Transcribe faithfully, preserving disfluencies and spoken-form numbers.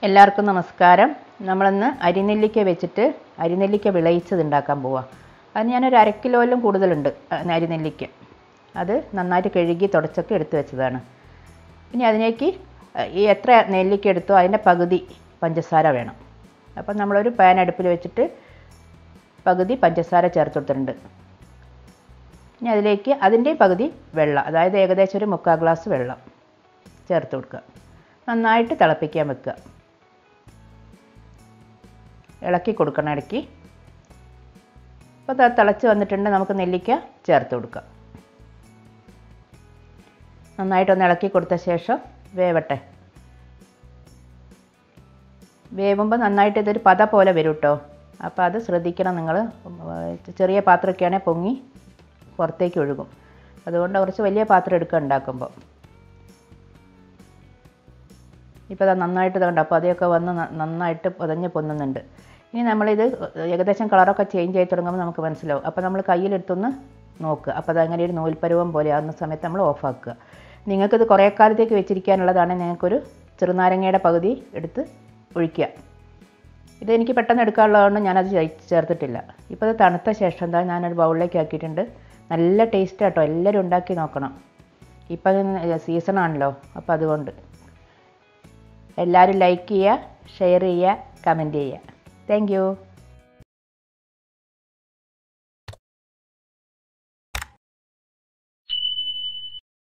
എല്ലാവർക്കും നമസ്കാരം. നമ്മളിന്ന് അരിനെല്ലിക്ക വെച്ചിട്ട് അരിനെല്ലിക്ക വിളയിച്ചത് ഉണ്ടാക്കാൻ പോവാം. അത് ഞാനൊരു അര കിലോയിലും കൂടുതലുണ്ട് അരിനെല്ലിക്ക. അത് നന്നായിട്ട് കഴുകി തുടച്ചൊക്കെ എടുത്ത് വെച്ചതാണ്. ഇനി അതിലേക്ക് ഈ എത്ര നെല്ലിക്ക എടുത്തോ അതിൻ്റെ പകുതി പഞ്ചസാര വേണം. അപ്പം നമ്മളൊരു പാൻ അടുപ്പിൽ വെച്ചിട്ട് പകുതി പഞ്ചസാര ചേർത്ത് കൊടുത്തിട്ടുണ്ട്. ഇനി അതിലേക്ക് അതിൻ്റെ പകുതി വെള്ളം, അതായത് ഏകദേശം ഒരു മുക്കാൽ ഗ്ലാസ് വെള്ളം ചേർത്ത് കൊടുക്കുക. നന്നായിട്ട് തിളപ്പിക്കാൻ വെക്കുക. ഇളക്കി കൊടുക്കണം ഇടയ്ക്ക്. അപ്പോൾ തിളച്ച് വന്നിട്ടുണ്ട്. നമുക്ക് നെല്ലിക്ക ചേർത്ത് കൊടുക്കാം. നന്നായിട്ടൊന്ന് ഇളക്കി കൊടുത്ത ശേഷം വേവട്ടെ. വേവുമ്പോൾ നന്നായിട്ട് ഇതൊരു പത പോലെ വരും കേട്ടോ. അപ്പോൾ അത് ശ്രദ്ധിക്കണം നിങ്ങൾ. ചെറിയ പാത്രമൊക്കെയാണെങ്കിൽ പൊങ്ങി പുറത്തേക്ക് ഒഴുകും. അതുകൊണ്ട് കുറച്ച് വലിയ പാത്രം എടുക്കുക ഉണ്ടാക്കുമ്പോൾ. ഇപ്പോൾ അത് നന്നായിട്ട് ഇതുണ്ട്. അപ്പോൾ അതൊക്കെ വന്ന് നന്നായിട്ട് പതഞ്ഞ് പൊന്നുന്നുണ്ട്. ഇനി നമ്മളിത് ഏകദേശം കളറൊക്കെ ചേഞ്ച് ആയി തുടങ്ങുമ്പോൾ നമുക്ക് മനസ്സിലാവും. അപ്പോൾ നമ്മൾ കയ്യിലെടുത്തൊന്ന് നോക്കുക. അപ്പോൾ അതങ്ങനെ ഒരു നൂൽപ്പരുവം പോലെ ആകുന്ന സമയത്ത് നമ്മൾ ഓഫാക്കുക. നിങ്ങൾക്കിത് കുറേ കാലത്തേക്ക് വെച്ചിരിക്കാനുള്ളതാണ്. നിങ്ങൾക്കൊരു ചെറുനാരങ്ങയുടെ പകുതി എടുത്ത് ഒഴിക്കുക. ഇതെനിക്ക് പെട്ടെന്ന് എടുക്കാനുള്ളതുകൊണ്ട് ഞാനത് ചേർത്തിട്ടില്ല. ഇപ്പോൾ അത് തണുത്ത ശേഷം എന്താ ഞാനൊരു ബൗളിലേക്ക് ആക്കിയിട്ടുണ്ട്. നല്ല ടേസ്റ്റ് കേട്ടോ. എല്ലാവരും ഉണ്ടാക്കി നോക്കണം. ഇപ്പം സീസണാണല്ലോ. അപ്പോൾ അതുകൊണ്ട് എല്ലാവരും ലൈക്ക് ചെയ്യുക, ഷെയർ ചെയ്യുക, കമൻറ്റ് ചെയ്യുക. Thank U.